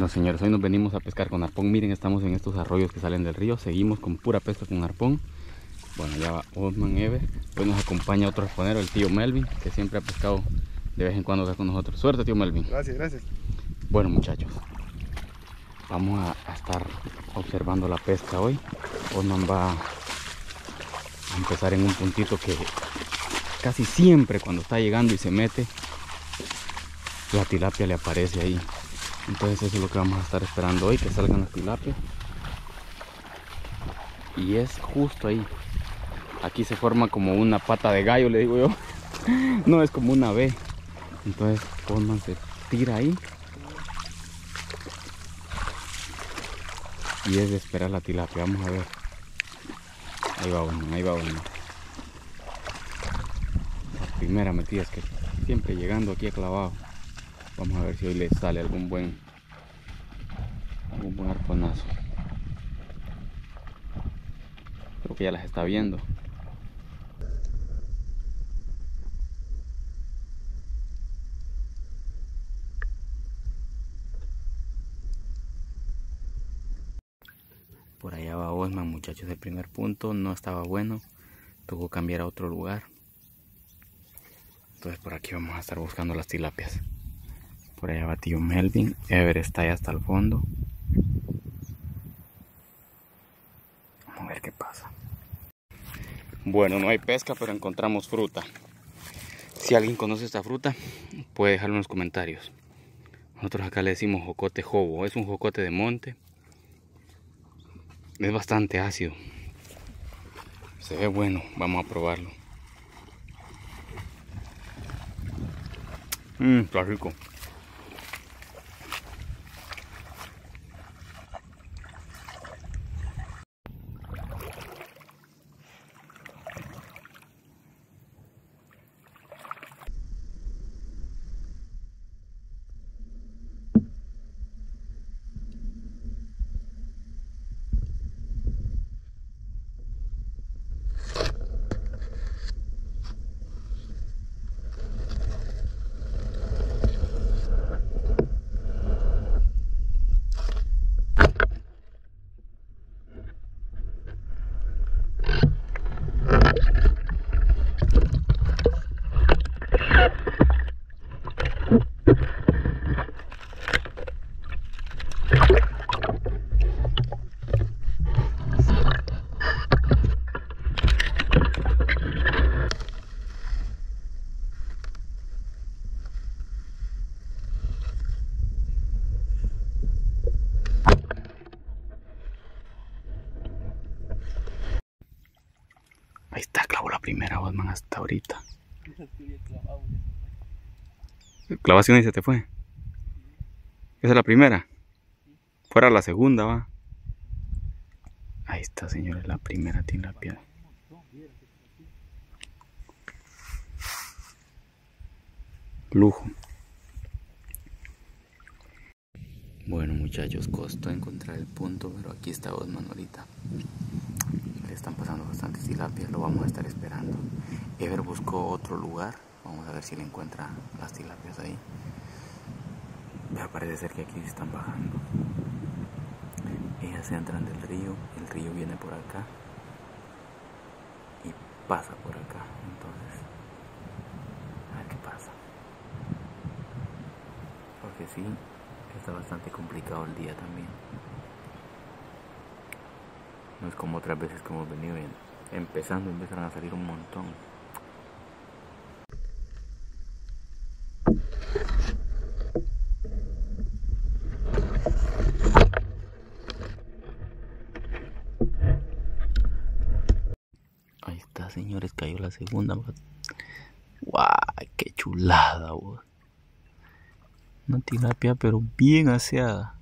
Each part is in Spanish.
Bueno señores, hoy nos venimos a pescar con arpón. Miren, estamos en estos arroyos que salen del río. Seguimos con pura pesca con arpón. Bueno, ya va Osman Ever. Hoy nos acompaña otro arponero, el tío Melvin, que siempre ha pescado de vez en cuando acá con nosotros. Suerte, tío Melvin. Gracias, gracias. Bueno muchachos, vamos a estar observando la pesca hoy. Osman va a empezar en un puntito que casi siempre cuando está llegando y se mete, la tilapia le aparece ahí. Entonces eso es lo que vamos a estar esperando hoy, que salgan las tilapias. Y es justo ahí. Aquí se forma como una pata de gallo, le digo yo. No, es como una V. Entonces Osman se tira ahí. Y es de esperar la tilapia, vamos a ver. Ahí va Osman, ahí va Osman. La primera metida, es que siempre llegando aquí a clavado. Vamos a ver si hoy le sale algún buen arponazo. Creo que ya las está viendo. Por allá va Osman, muchachos. El primer punto no estaba bueno, tocó cambiar a otro lugar. Entonces por aquí vamos a estar buscando las tilapias. Por allá va tío Melvin. Ever está ahí hasta el fondo. Vamos a ver qué pasa. Bueno, no hay pesca, pero encontramos fruta. Si alguien conoce esta fruta, puede dejarlo en los comentarios. Nosotros acá le decimos jocote jobo. Es un jocote de monte. Es bastante ácido. Se ve bueno, vamos a probarlo. Está rico. Ahí está, clavó la primera, Osman, hasta ahorita. ¿Clavación y se te fue? ¿Esa es la primera? Fuera la segunda, va. Ahí está, señores, la primera tilapia. Lujo. Bueno muchachos, costó encontrar el punto, pero aquí está Osman ahorita. Le están pasando bastantes tilapias, lo vamos a estar esperando. Ever buscó otro lugar, vamos a ver si le encuentra las tilapias ahí. Pero parece ser que aquí se están bajando. Ellas se entran del río, el río viene por acá y pasa por acá. Entonces, a ver qué pasa. Porque sí, está bastante complicado el día también. No es como otras veces que hemos venido empezando, empezaron a salir un montón. Ahí está, señores, cayó la segunda. ¡Guau! ¡Qué chulada, vos! Una tilapia, pero bien aseada.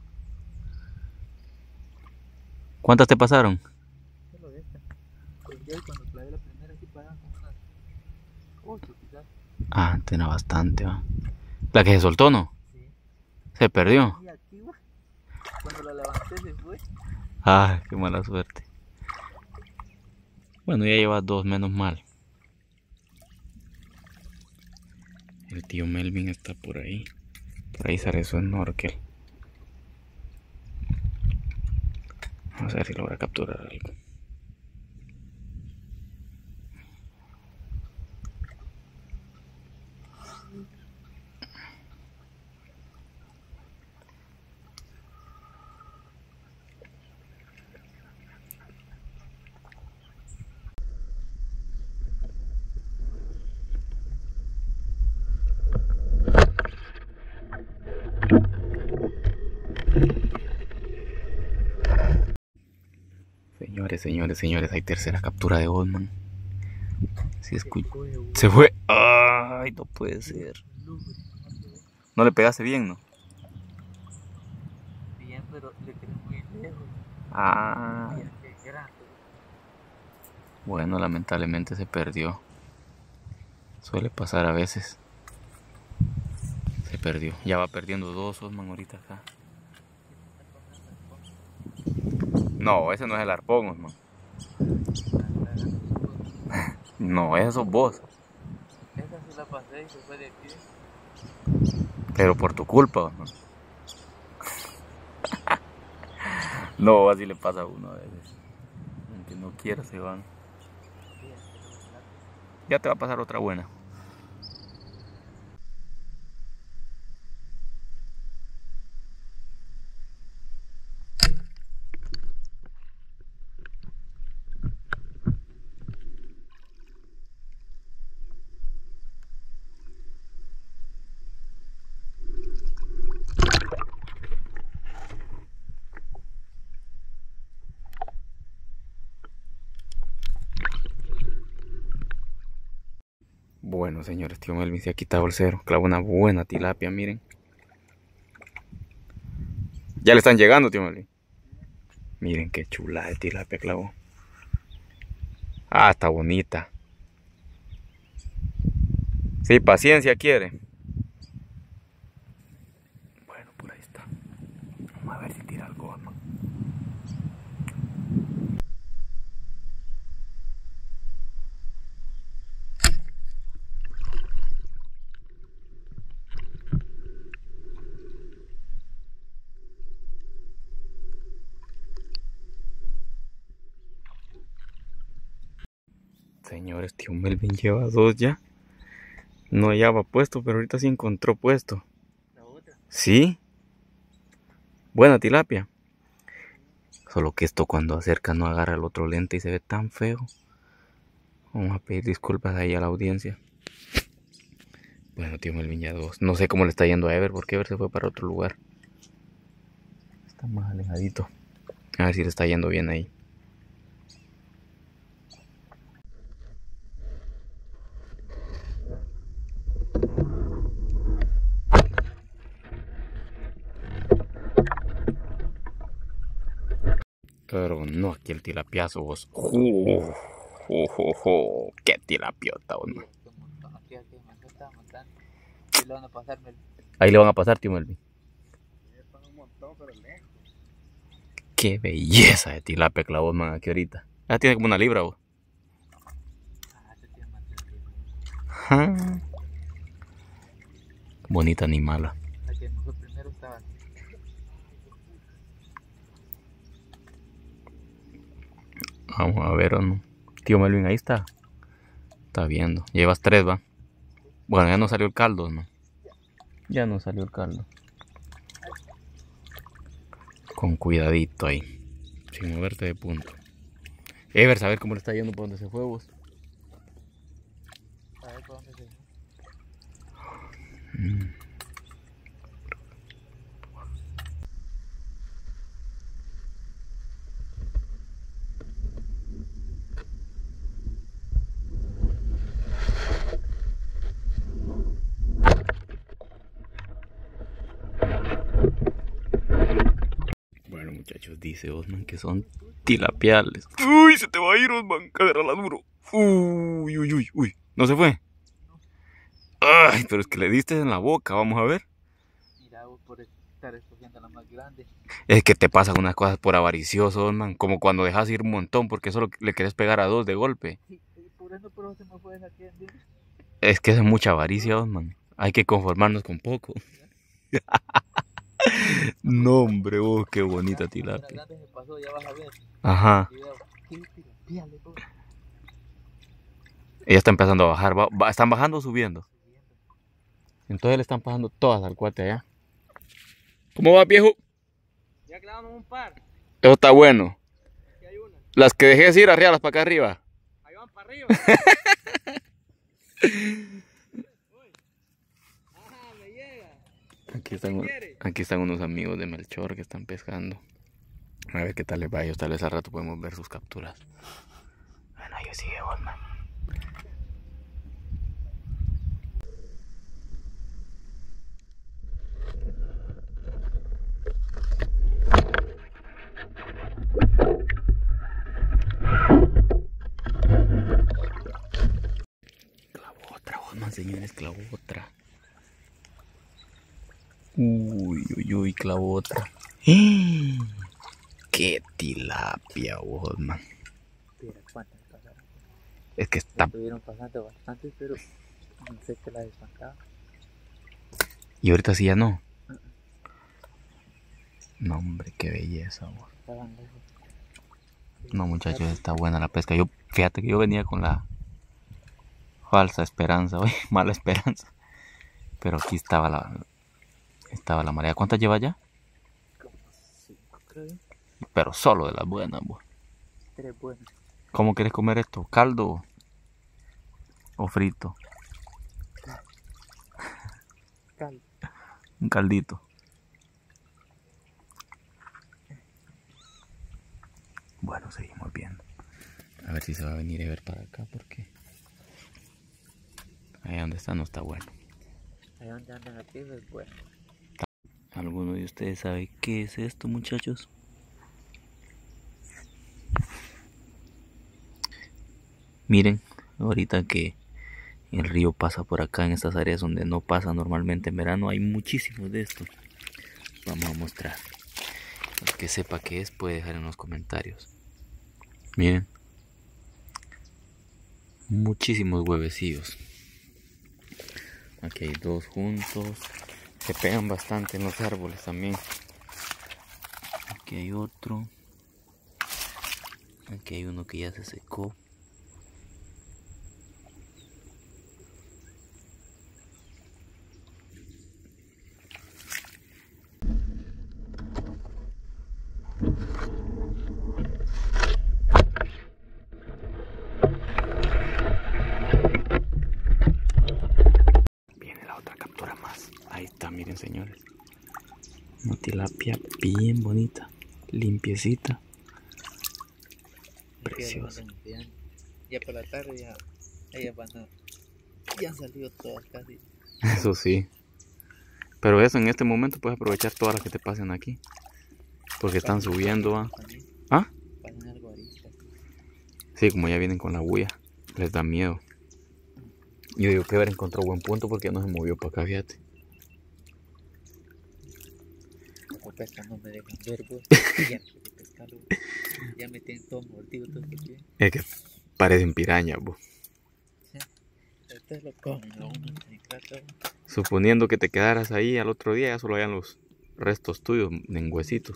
¿Cuántas te pasaron? Solo de esta. Porque yo cuando clavé la primera sí pagaban como unas 8 quizás. Ah, tenía bastante, ¿va? La que se soltó, ¿no? Sí. Se perdió. Y activa. Cuando la levanté se fue. Ay, qué mala suerte. Bueno, ya lleva dos, menos mal. El tío Melvin está por ahí. Por ahí sale su snorkel. Vamos a ver si logra capturar algo. Señores, hay tercera captura de Osman. Si se fue. Ay, no puede ser. No le pegaste bien, ¿no? Bien, pero le quedé muy lejos. Ah. Bueno, lamentablemente se perdió. Suele pasar a veces. Se perdió. Ya va perdiendo 2 Osman ahorita acá. No, ese no es el arpón, Osman. No, ese sos vos. Esa sí la pasé y se fue de pie. Pero por tu culpa, Osman. No, así le pasa a uno a veces. Aunque no quiera se van. Ya te va a pasar otra buena. Bueno, señores, tío Melvin se ha quitado el cero. Clavó una buena tilapia, miren. Ya le están llegando, tío Melvin. Miren qué chula de tilapia clavó. Ah, está bonita. Sí, paciencia quiere. Bueno, por ahí está. Vamos a ver si tira algo, ¿no? Señores, tío Melvin lleva 2 ya. No hallaba puesto, pero ahorita sí encontró puesto. La otra. ¿Sí? Buena tilapia. Solo que esto cuando acerca no agarra el otro lente y se ve tan feo. Vamos a pedir disculpas ahí a la audiencia. Bueno, tío Melvin ya 2. No sé cómo le está yendo a Ever, porque Ever se fue para otro lugar. Está más alejadito. A ver si le está yendo bien ahí. Pero no, aquí el tilapiazo, vos. ¡Qué tilapiota, vos, no! Aquí, me estaba matando. Y le van a pasarme. Ahí le van a pasar, tío Melvin. ¡Qué belleza de tilapia clavó, man, aquí ahorita! Ya tiene como 1 libra, vos. Ah, se tiene más de Ah. Bonita animala. la que me fue primero estaba aquí. Vamos a ver o no. Tío Melvin, ahí está. Está viendo. Llevas 3, va. Bueno, ya no salió el caldo, ¿no? Ya no salió el caldo. Con cuidadito ahí. Sin moverte de punto. Ever, a ver cómo le está yendo por donde se fue, vos. A ver por dónde se fue. Bueno, muchachos, dice Osman que son tilapiales. Uy, se te va a ir, Osman. Agárrala duro. Uy, uy, uy, uy. ¿No se fue? Ay, pero es que le diste en la boca, vamos a ver. Mira, vos por estar escogiendo la más grande. Es que te pasan unas cosas por avaricioso, Osman. Como cuando dejas ir un montón porque solo le querés pegar a 2 de golpe. Sí, y por eso se me fue esa que Es que es mucha avaricia, Osman. Hay que conformarnos con poco. No, hombre, vos, qué bonita Una tilapia. grande se pasó, ya vas a ver. Ajá. Y veo, ¿qué tilapia le pongo? Ella está empezando a bajar. ¿Están bajando o subiendo? Subiendo. Entonces le están pasando todas al cuate allá. ¿Cómo va, viejo? Ya clavamos un par. Eso está bueno. Aquí hay una. Las que dejé ir arriba, las para acá arriba. Ahí van para arriba. Ajá, me llega. Aquí están unos amigos de Melchor que están pescando. A ver qué tal les va a ellos. Tal vez al rato podemos ver sus capturas. Bueno, ahí sigue Osman. Clavó otra, Osman, señores, clavó otra. Uy, uy, uy, clavó otra. ¡Qué tilapia, Osman! Mira cuántas pasaron. Es que está... Estuvieron pasando bastante, pero no sé qué la desbancaba. Y ahorita sí ya no. No, hombre, qué belleza, vos. Estaban lejos. No, muchachos, está buena la pesca. Fíjate que yo venía con la falsa esperanza, oye, mala esperanza. Pero aquí estaba la marea. ¿Cuántas lleva ya? Como 5, creo yo. Pero solo de las buenas, vos. 3 buenas. ¿Cómo quieres comer esto? ¿Caldo o frito? Caldo. Un caldito. Bueno, seguimos viendo. A ver si se va a venir a ver para acá porque ahí donde está no está bueno. Ahí donde andan aquí es bueno. ¿Alguno de ustedes sabe qué es esto, muchachos? Miren, ahorita que el río pasa por acá en estas áreas donde no pasa normalmente en verano, hay muchísimos de estos. Vamos a mostrar. El que sepa qué es puede dejar en los comentarios. Miren. Muchísimos huevecillos. Aquí hay dos juntos. Se pegan bastante en los árboles también. Aquí hay otro. Aquí hay uno que ya se secó. Viene la otra captura más. Ahí está, miren, señores. Una tilapia bien bonita, limpiecita, preciosa. Ya por la tarde ya ellas van a... Ya han salido todas casi. Eso sí. Pero eso en este momento puedes aprovechar todas las que te pasen aquí. Porque están subiendo. ¿Ah? Pasan algo ahorita. Sí, como ya vienen con la bulla, les da miedo. Yo digo que haber encontrado buen punto porque ya no se movió para acá, fíjate. Como pesca no me dejan ver, pues. Ya no quiero pescarlo. Ya me tienen todo mordido todo este pie. Es que parecen pirañas, bo. Ustedes lo comen, lo unen en plato. Suponiendo que te quedaras ahí al otro día, ya solo hayan los restos tuyos en huesitos.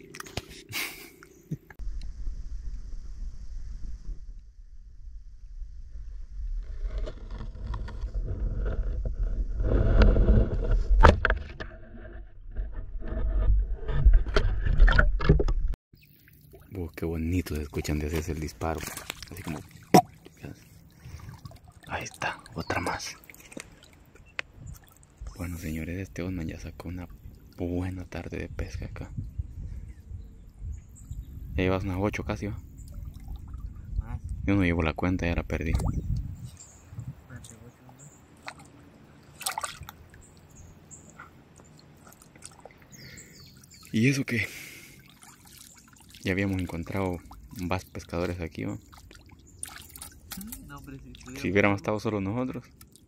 Qué bonito se escuchan de hacerse el disparo. Así como... Ahí está, otra más. Bueno, señores, este Osman ya sacó una buena tarde de pesca acá. Ya llevas unas 8 casi, ¿va? Más. Yo no llevo la cuenta, ya la perdí. Más de 8, ¿Y eso qué? Ya habíamos encontrado más pescadores aquí, ¿va? no, hombre, Si hubiéramos estado solo nosotros,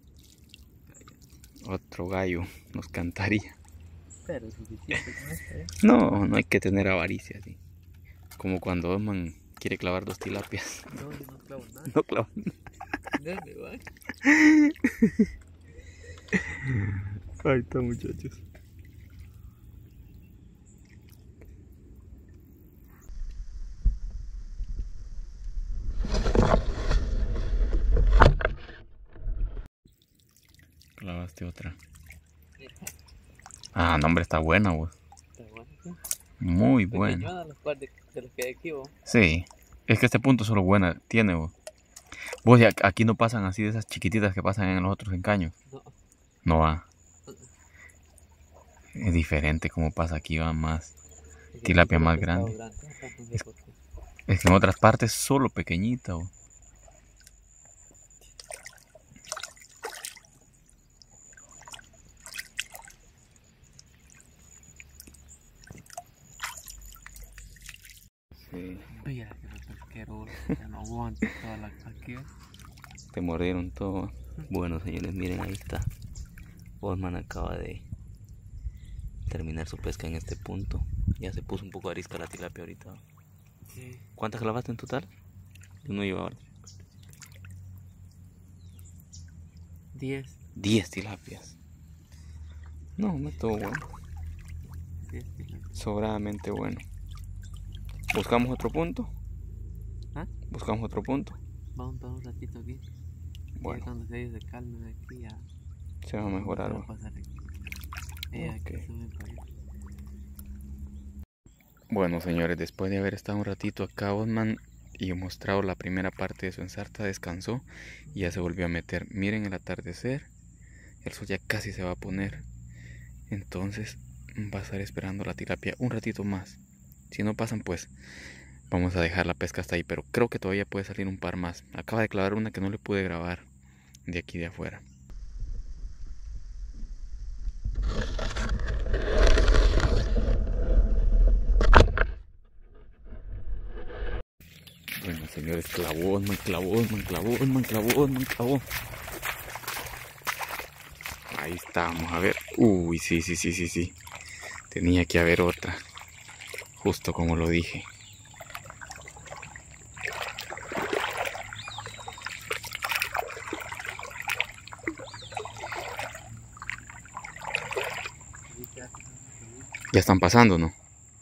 otro gallo nos cantaría. Pero suficiente con esto, ¿eh? No, no hay que tener avaricia, así. Como cuando Osman quiere clavar 2 tilapias. No, yo no clavo nada. No clava. ¿Dónde va? Ahí está, muchachos. llevaste otra? Ah, no, hombre, está buena, vos. Está bueno, ¿sí? Muy buena. Pequeñona de los que hay aquí, vos. Sí, es que este punto solo buena tiene, vos. Vos, ya aquí no pasan así de esas chiquititas que pasan en los otros encaños. No. No va. Es diferente como pasa aquí, va más. Tilapia más grande. Es que en otras partes solo pequeñita, vos. Sí. Mira que los pesqueros ya no aguantan toda la caquea. Te mordieron todo. Bueno, señores, miren, ahí está. Osman acaba de terminar su pesca en este punto. Ya se puso un poco arisca la tilapia ahorita. Sí. ¿Cuántas clavaste en total? Yo no iba ahora. 10. 10 tilapias. No, me estuvo bueno. 10 tilapias. Sobradamente bueno. ¿Buscamos otro punto? ¿Ah? ¿Buscamos otro punto? Vamos a un ratito aquí. Bueno. Y cuando ellos se calmen aquí ya Se va a mejorar. va a pasar aquí. Aquí Ok. suben para allá. Bueno, señores, después de haber estado un ratito acá, Osman, y mostrado la primera parte de su ensarta, descansó y ya se volvió a meter. Miren el atardecer, el sol ya casi se va a poner. Entonces va a estar esperando la tilapia un ratito más. Si no pasan, pues vamos a dejar la pesca hasta ahí, pero creo que todavía puede salir un par más. Acaba de clavar una que no le pude grabar de aquí de afuera. Bueno, señores, clavó. Ahí está, vamos a ver. Uy, sí. Tenía que haber otra. Justo como lo dije. Ya están pasando, ¿no?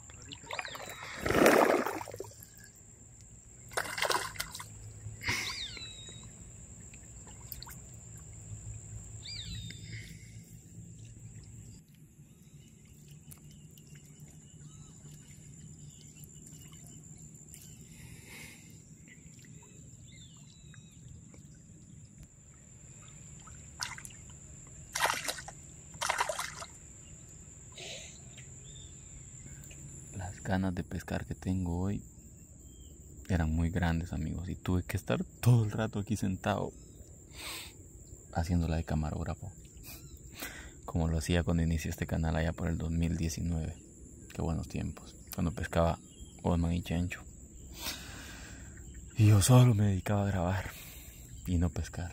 Las ganas de pescar que tengo hoy eran muy grandes, amigos, y tuve que estar todo el rato aquí sentado haciéndola de camarógrafo, como lo hacía cuando inicié este canal allá por el 2019. Qué buenos tiempos, cuando pescaba Osman y Chencho, y yo solo me dedicaba a grabar y no pescar.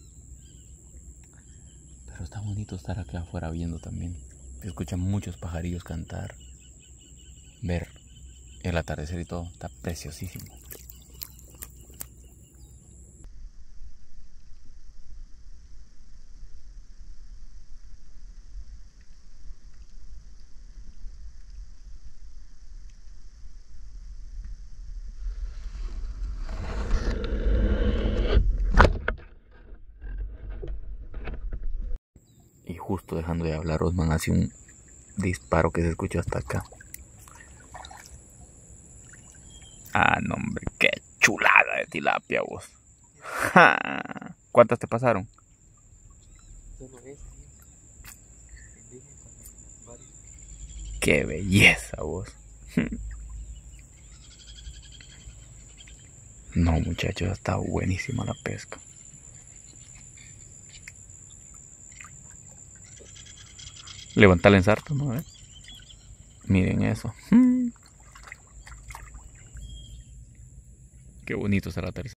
Pero está bonito estar aquí afuera viendo también. Se escuchan muchos pajarillos cantar, ver el atardecer y todo. Está preciosísimo. Y justo dejando de hablar, Osman hace un disparo que se escucha hasta acá. Ah, no, hombre, qué chulada de tilapia, vos. ¡Ja! ¿Cuántas te pasaron? Solo esa, ¡Qué belleza, vos! No, muchachos, está buenísima la pesca. Levanta el ensarto, ¿no? Miren eso. Qué bonito será la tercera.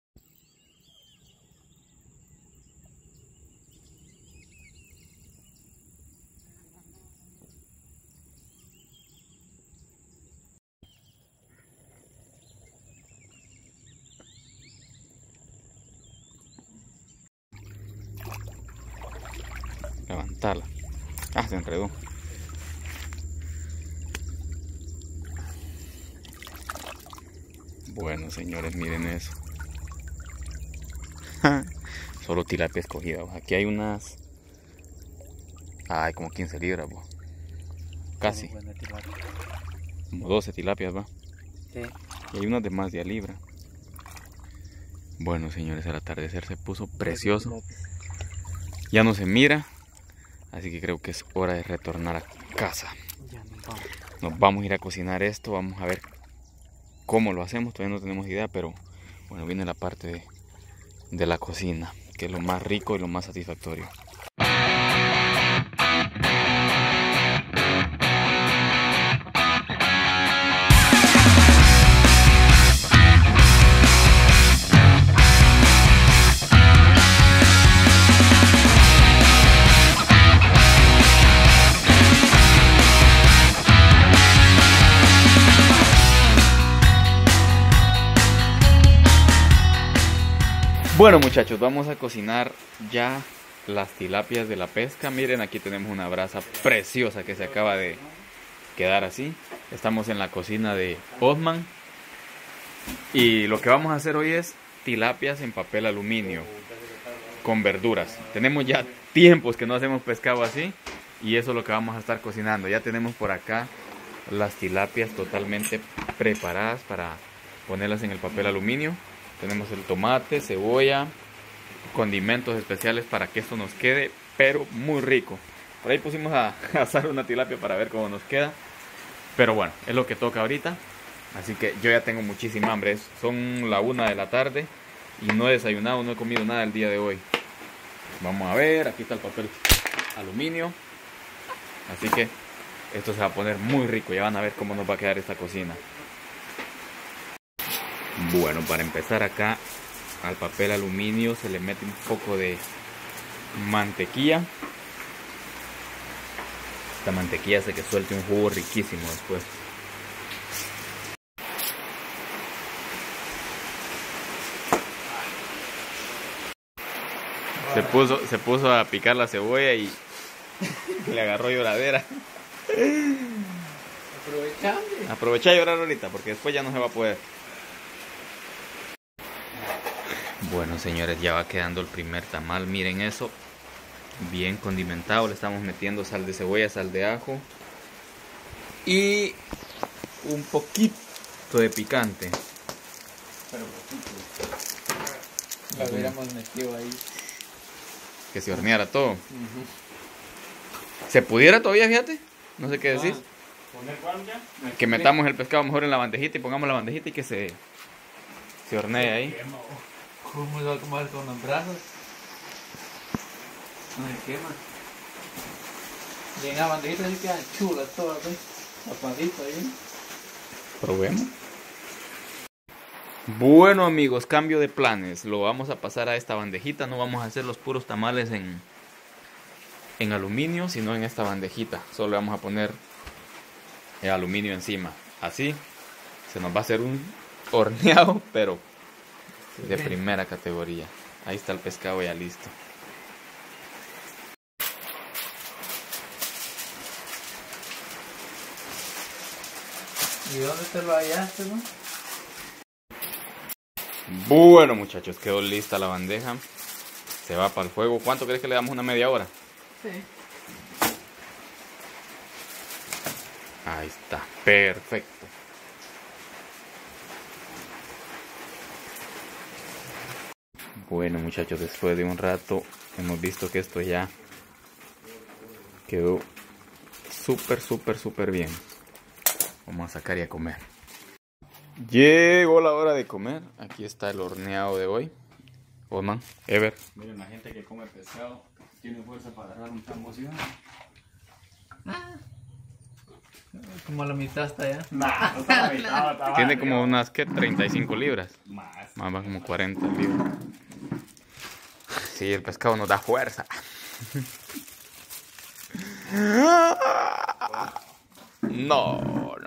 Levantarla. Ah, se enredó. Bueno, señores, miren eso. Solo tilapia escogida. Aquí hay unas Ay, como 15 libras, vos. Casi. Buena tilapia. Como 12 tilapias, va. Sí. Y hay unas de más de a libra. Bueno, señores, el atardecer se puso precioso. Ya no se mira. Así que creo que es hora de retornar a casa. Ya nos vamos. Nos vamos a ir a cocinar esto. Vamos a ver cómo lo hacemos. Todavía no tenemos idea, pero bueno, viene la parte de la cocina, que es lo más rico y lo más satisfactorio. Bueno, muchachos, vamos a cocinar ya las tilapias de la pesca. Miren, aquí tenemos una brasa preciosa que se acaba de quedar así. Estamos en la cocina de Osman. Y lo que vamos a hacer hoy es tilapias en papel aluminio con verduras. Tenemos ya tiempos que no hacemos pescado así y eso es lo que vamos a estar cocinando. Ya tenemos por acá las tilapias totalmente preparadas para ponerlas en el papel aluminio. Tenemos el tomate, cebolla, condimentos especiales para que esto nos quede, pero muy rico. Por ahí pusimos a asar una tilapia para ver cómo nos queda. Pero bueno, es lo que toca ahorita. Así que yo ya tengo muchísima hambre. Son la 1 de la tarde y no he desayunado, no he comido nada el día de hoy. Vamos a ver, aquí está el papel aluminio. Así que esto se va a poner muy rico. Ya van a ver cómo nos va a quedar esta cocina. Bueno, para empezar acá al papel aluminio se le mete un poco de mantequilla. Esta mantequilla hace que suelte un jugo riquísimo después. Se puso a picar la cebolla y le agarró lloradera. Aprovecha a llorar ahorita porque después ya no se va a poder. Bueno, señores, ya va quedando el primer tamal. Miren eso, bien condimentado. Le estamos metiendo sal de cebolla, sal de ajo y un poquito de picante. Pero poquito. La hubiéramos metido ahí. Que se horneara todo. ¿Se pudiera todavía, fíjate? No sé qué decís. ¿Poner cuál ya? Que metamos el pescado mejor en la bandejita y pongamos la bandejita y que se hornee ahí. ¿Cómo lo va a comer con los brazos? No se quema. Y en la bandejita sí quedan chulas todas, ¿ves? Tapadito ahí. Probemos. Bueno, amigos, cambio de planes. Lo vamos a pasar a esta bandejita. No vamos a hacer los puros tamales en aluminio, sino en esta bandejita. Solo le vamos a poner el aluminio encima. Así se nos va a hacer un horneado, pero de primera categoría. Ahí está el pescado ya listo. ¿Y dónde te lo hallaste, no? Bueno, muchachos, quedó lista la bandeja. Se va para el fuego. ¿Cuánto crees que le damos? ¿Una media hora? Sí. Ahí está, perfecto. Bueno, muchachos, después de un rato hemos visto que esto ya quedó súper bien. Vamos a sacar y a comer. Llegó la hora de comer. Aquí está el horneado de hoy. Osman, Ever. Miren, la gente que come pescado tiene fuerza para agarrar un tambo, ¿sí? Como la mitad está allá. Nah, no está la mitad, está Tiene arriba. como unas, ¿qué? 35 libras. Más. Más va como 40 libras. Sí, el pescado nos da fuerza. No.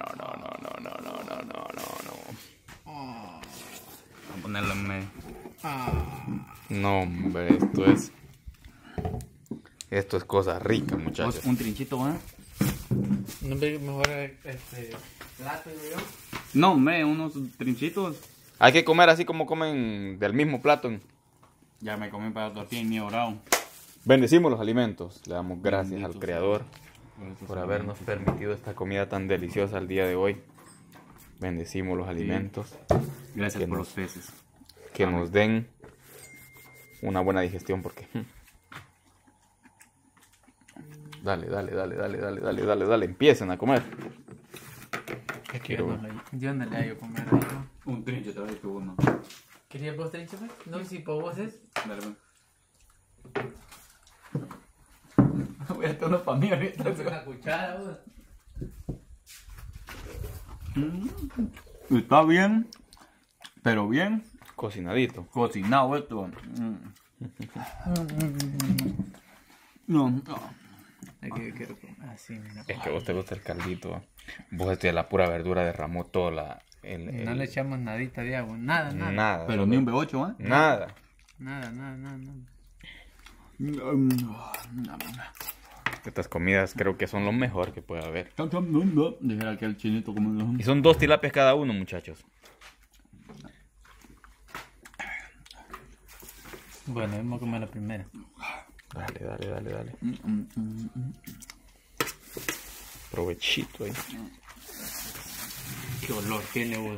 Vamos a ponerlo en medio. No, hombre, esto es cosa rica, muchachos. Un trinchito, ¿eh? No ve mejor plato, digo yo. No, unos trinchitos. Hay que comer así como comen del mismo plato. Ya me comí para tortilla y ni orado. Bendecimos los alimentos. Le damos gracias Bendito al Creador sea. por habernos permitido esta comida tan deliciosa el día de hoy. Bendecimos los alimentos. Gracias que por nos- los peces. Que nos den una buena digestión porque... Dale, dale, dale, dale, dale, dale, dale, dale. Empiecen a comer. Quiero... Yo no le hallo comer ahí, ¿no? Un trinche te que uno. ¿Querías vos trinche, pues? No, si por vos es. Dale, ven. Voy a hacer uno para mí ahorita. Una cuchara, vos. Está bien, pero bien Cocinadito. cocinado esto. No, no. Es que yo quiero comer así, mira. Es que a vos te gusta el caldito. Vos este de la pura verdura derramó toda la... No le echamos nadita de agua, nada, nada. Nada. Pero ni un B8, ¿eh? Nada. Nada, nada, nada, nada. Estas comidas creo que son lo mejor que puede haber. Dijera aquel chinito como... Y son 2 tilapias cada uno, muchachos. Bueno, vamos a comer la primera. Dale, dale, dale, dale. Provechito ahí. Qué olor tiene, vos.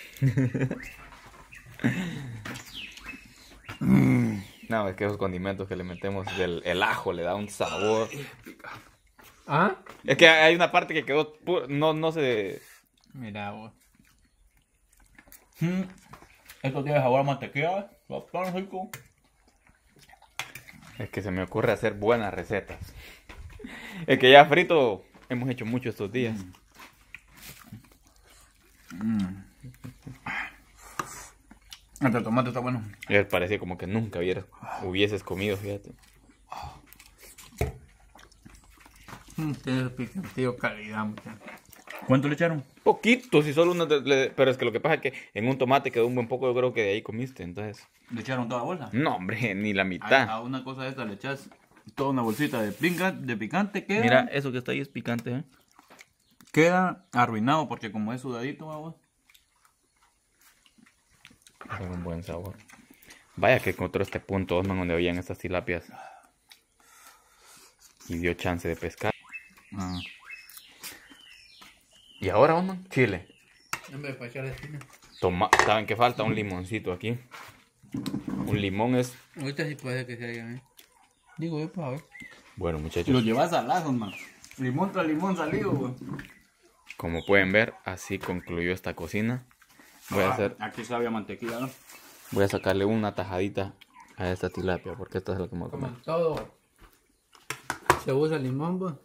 No, es que esos condimentos que le metemos, el ajo le da un sabor. ¿Ah? Es que hay una parte que quedó no se... Mira, vos. Esto tiene sabor a mantequilla. Está tan rico. Es que se me ocurre hacer buenas recetas. Es que ya frito hemos hecho mucho estos días. Este tomate está bueno. Y parecía como que nunca hubieses comido, fíjate. Tiene picantillo calidad, muchachos. ¿Cuánto le echaron? Poquito, si solo una... Pero es que lo que pasa es que en un tomate quedó un buen poco, yo creo que de ahí comiste, entonces... ¿Le echaron toda la bolsa? No, hombre, ni la mitad. A una cosa de esta le echas toda una bolsita de picante, queda... Mira, eso que está ahí es picante, ¿eh? Queda arruinado porque como es sudadito, vamos. Con un buen sabor. Vaya que encontró este punto, Osman, donde habían estas tilapias. Y dio chance de pescar. Ah. Y ahora, Osman, chile. No me fachar la espina. ¿Saben qué falta? Un limoncito aquí. Un limón es... Ahorita sí puede que se haya, ¿eh? Digo yo, pues a ver. Bueno, Lo muchachos, llevas al lazo, man. Limón tras limón salido, güey. como pueden ver, así concluyó esta cocina. Aquí sabe a mantequilla, ¿no? Voy a sacarle una tajadita a esta tilapia, porque esta es la que me voy a Como comer. en todo se usa limón, pues.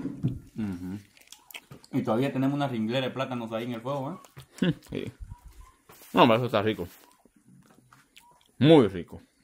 Y todavía tenemos una ringlera de plátanos ahí en el fuego, ¿eh? Sí. No, pero eso está rico. Muy rico.